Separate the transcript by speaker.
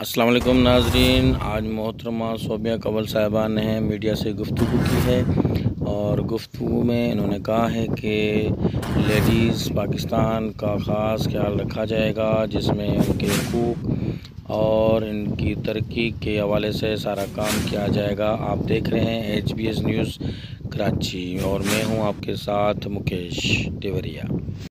Speaker 1: अस्सलाम वालेकुम नाज़रीन। आज मोहतरमा सोबिया कवल साहिबा ने मीडिया से गुफ्तगू की है और गुफ्तगू में इन्होंने कहा है कि लेडीज़ पाकिस्तान का ख़ास ख्याल रखा जाएगा, जिसमें उनके हकूक़ और इनकी तरक्की के हवाले से सारा काम किया जाएगा। आप देख रहे हैं HBS न्यूज़ कराची और मैं हूं आपके साथ मुकेश तिवरिया।